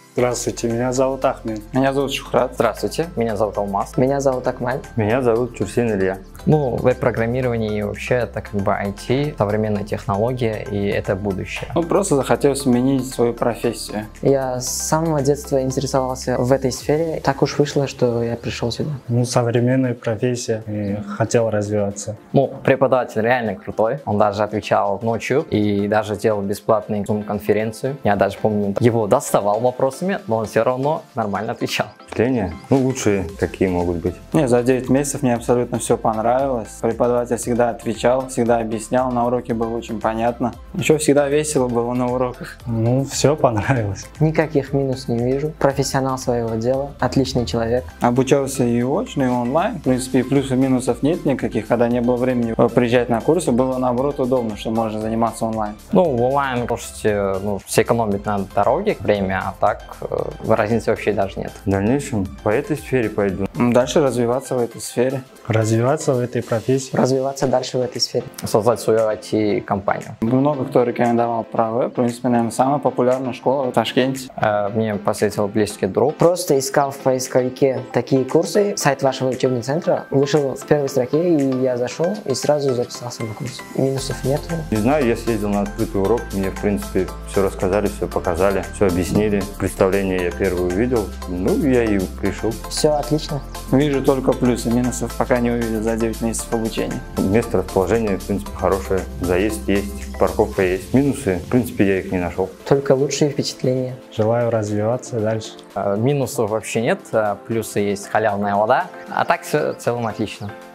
Здравствуйте, меня зовут Ахмед. Меня зовут Шухрат. Здравствуйте, меня зовут Алмаз. Меня зовут Акмаль. Меня зовут Чурсин Илья. Ну, веб-программирование и вообще это как бы IT, современная технология, и это будущее. Просто захотел сменить свою профессию. Я с самого детства интересовался в этой сфере. Так уж вышло, что я пришел сюда. Современная профессия и хотел развиваться. Преподаватель реально крутой. Он даже отвечал ночью и даже сделал бесплатную Zoom-конференцию. Я даже помню, его доставал вопросами, но он все равно нормально отвечал. Впечатления? Лучшие какие могут быть. За 9 месяцев мне абсолютно все понравилось. Преподаватель всегда отвечал, всегда объяснял, на уроке было очень понятно. Еще всегда весело было на уроках. Все понравилось. Никаких минусов не вижу. Профессионал своего дела, отличный человек. Обучался и очно, и онлайн. В принципе, плюсов и минусов нет никаких. Когда не было времени приезжать на курсы, было наоборот удобно, что можно заниматься онлайн. В онлайн можете сэкономить на дороге время, а так разницы вообще даже нет. В дальнейшем по этой сфере пойду. Дальше развиваться в этой сфере. Развиваться в этой профессии. Развиваться дальше в этой сфере. Создать свою IT-компанию. Много кто рекомендовал про веб. В принципе, наверное, самая популярная школа в Ташкенте. Мне посоветовал близкий друг. Просто искал в поисковике такие курсы. Сайт вашего учебного центра вышел в первой строке, и я зашел и сразу записался на курс. Минусов нет. Не знаю, я съездил на открытый урок, мне в принципе все рассказали, все показали, все объяснили. Представление я первое увидел, я и пришел. Все отлично. Вижу только плюсы, минусов пока не увидел за 9 месяцев обучения. Место расположения, в принципе, хорошее. Заезд есть, парковка есть. Минусы, в принципе, я их не нашел. Только лучшие впечатления. Желаю развиваться дальше. Минусов вообще нет, плюсы есть халявная вода, а так все в целом отлично.